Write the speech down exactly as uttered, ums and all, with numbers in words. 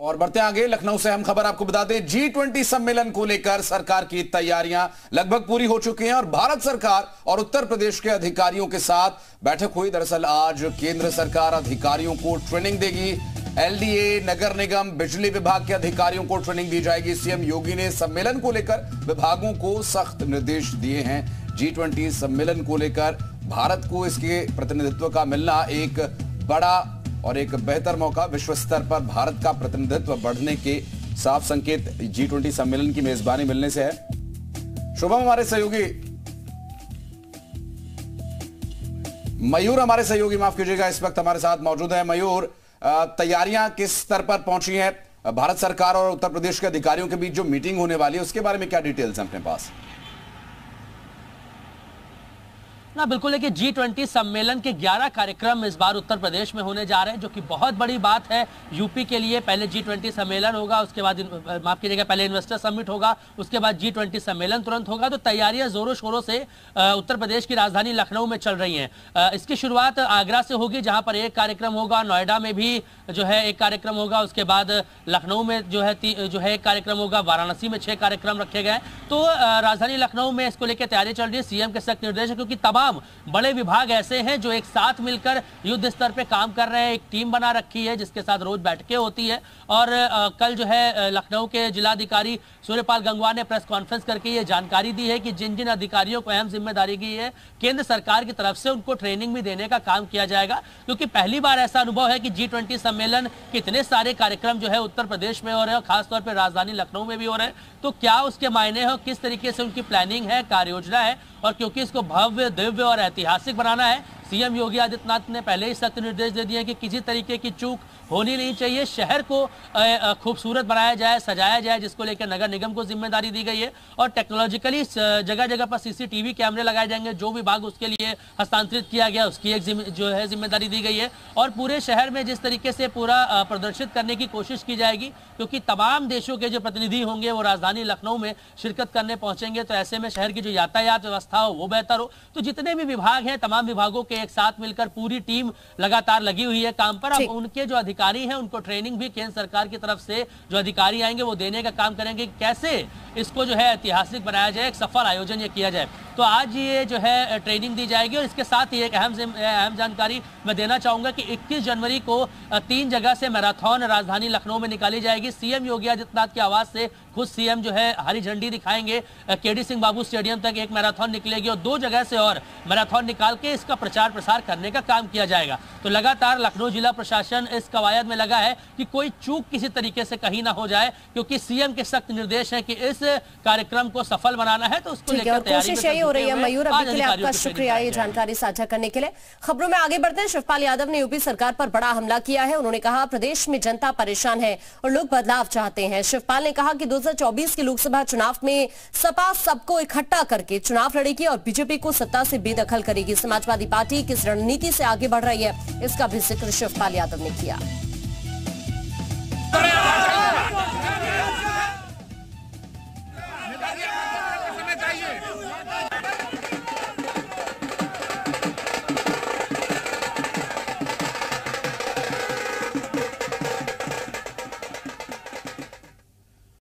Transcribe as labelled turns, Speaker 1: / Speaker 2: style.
Speaker 1: और बढ़ते आगे, लखनऊ से हम खबर आपको बता दें, जी ट्वेंटी सम्मेलन को लेकर सरकार की तैयारियां लगभग पूरी हो चुकी हैं और भारत सरकार और उत्तर प्रदेश के अधिकारियों के साथ बैठक हुई। दरअसल आज केंद्र सरकार अधिकारियों को ट्रेनिंग देगी। एलडीए, नगर निगम, बिजली विभाग के अधिकारियों को ट्रेनिंग दी जाएगी। सीएम योगी ने सम्मेलन को लेकर विभागों को सख्त निर्देश दिए हैं। जी ट्वेंटी सम्मेलन को लेकर भारत को इसके प्रतिनिधित्व का मिलना एक बड़ा और एक बेहतर मौका, विश्व स्तर पर भारत का प्रतिनिधित्व बढ़ने के साफ संकेत जी ट्वेंटी सम्मेलन की मेजबानी मिलने से है। शुभम हमारे सहयोगी मयूर हमारे सहयोगी माफ कीजिएगा इस वक्त हमारे साथ मौजूद है। मयूर, तैयारियां किस स्तर पर पहुंची हैं? भारत सरकार और उत्तर प्रदेश के अधिकारियों के बीच जो मीटिंग होने वाली है उसके बारे में क्या डिटेल्स हैं अपने पास?
Speaker 2: ना बिल्कुल है कि जी ट्वेंटी सम्मेलन के ग्यारह कार्यक्रम इस बार उत्तर प्रदेश में होने जा रहे हैं, जो कि बहुत बड़ी बात है यूपी के लिए। पहले जी ट्वेंटी सम्मेलन होगा, उसके बाद माफ कीजिएगा पहले इन्वेस्टर समिट होगा, उसके बाद जी ट्वेंटी सम्मेलन तुरंत होगा। तो तैयारियां जोरों शोरों से उत्तर प्रदेश की राजधानी लखनऊ में चल रही हैं। इसकी शुरुआत आगरा से होगी, जहां पर एक कार्यक्रम होगा, नोएडा में भी जो है एक कार्यक्रम होगा, उसके बाद लखनऊ में जो है जो है एक कार्यक्रम होगा, वाराणसी में छह कार्यक्रम रखे गए। तो राजधानी लखनऊ में इसको लेकर तैयारी चल रही है। सीएम के सख्त निर्देश है, क्योंकि तमाम बड़े विभाग ऐसे हैं जो एक साथ मिलकर युद्ध स्तर पे काम कर रहे हैं। एक टीम बना रखी है जिसके साथ रोज बैठकें होती है। और आ, कल जो है लखनऊ के जिलाधिकारी सूर्यपाल गंगवार ने प्रेस कॉन्फ्रेंस करके ये जानकारी दी है कि जिन जिन अधिकारियों को अहम जिम्मेदारी दी है केंद्र सरकार की तरफ से उनको ट्रेनिंग भी देने का काम किया जाएगा। क्योंकि पहली बार ऐसा अनुभव है कि जी ट्वेंटी सम्मेलन के इतने सारे कार्यक्रम जो है उत्तर प्रदेश में हो रहे हैं, खासतौर पर राजधानी लखनऊ में भी हो रहे हैं। तो क्या उसके मायने हो, किस तरीके से उनकी प्लानिंग है, कार्य योजना है, और क्योंकि इसको भव्य, दिव्य और ऐतिहासिक बनाना है, सीएम योगी आदित्यनाथ ने पहले ही सख्त निर्देश दे दिए कि किसी तरीके की चूक होनी नहीं चाहिए। शहर को खूबसूरत बनाया जाए, सजाया जाए, जिसको लेकर नगर निगम को जिम्मेदारी दी गई है। और टेक्नोलॉजिकली जगह जगह पर सीसीटीवी कैमरे लगाए जाएंगे। जो विभाग उसके लिए हस्तांतरित किया गया उसकी एक जो है जिम्मेदारी दी गई है। और पूरे शहर में जिस तरीके से पूरा प्रदर्शित करने की कोशिश की जाएगी, क्योंकि तमाम देशों के जो प्रतिनिधि होंगे वो राजधानी लखनऊ में शिरकत करने पहुंचेंगे। तो ऐसे में शहर की जो यातायात व्यवस्था हो वो बेहतर हो। तो जितने भी विभाग हैं, तमाम विभागों के एक साथ मिलकर पूरी टीम लगातार लगी हुई है काम पर। अब उनके जो अधिकारी हैं उनको ट्रेनिंग भी केंद्र सरकार की तरफ से जो अधिकारी आएंगे वो देने का काम करेंगे, कैसे इसको जो है ऐतिहासिक बनाया जाए, एक सफल आयोजन ये किया जाए। तो आज ये जो है ट्रेनिंग दी जाएगी। और इसके साथ ही एक अहम अहम जानकारी मैं देना चाहूंगा कि इक्कीस जनवरी को तीन जगह से मैराथन राजधानी लखनऊ में निकाली जाएगी। सीएम योगी आदित्यनाथ की आवाज से खुद सीएम जो है हरी झंडी दिखाएंगे। केडी सिंह बाबू स्टेडियम तक एक मैराथन निकलेगी और दो जगह से और मैराथन निकाल के इसका प्रचार प्रसार करने का काम किया जाएगा। तो लगातार लखनऊ जिला प्रशासन इस कवायद में लगा है कि कोई चूक किसी तरीके से कहीं ना हो जाए, क्योंकि सीएम के सख्त निर्देश है कि इस कार्यक्रम को सफल बनाना है। तो उसको लेकर तैयारी
Speaker 3: हो रही है। मयूर, अभी के लिए आपका शुक्रिया ये जानकारी साझा करने के लिए। खबरों में आगे बढ़ते हैं। शिवपाल यादव ने यूपी सरकार पर बड़ा हमला किया है। उन्होंने कहा प्रदेश में जनता परेशान है और लोग बदलाव चाहते हैं। शिवपाल ने कहा कि दो हजार चौबीस के लोकसभा चुनाव में सपा सबको इकट्ठा करके चुनाव लड़ेगी और बीजेपी को सत्ता से बेदखल करेगी। समाजवादी पार्टी किस रणनीति से आगे बढ़ रही है इसका भी जिक्र शिवपाल यादव ने किया।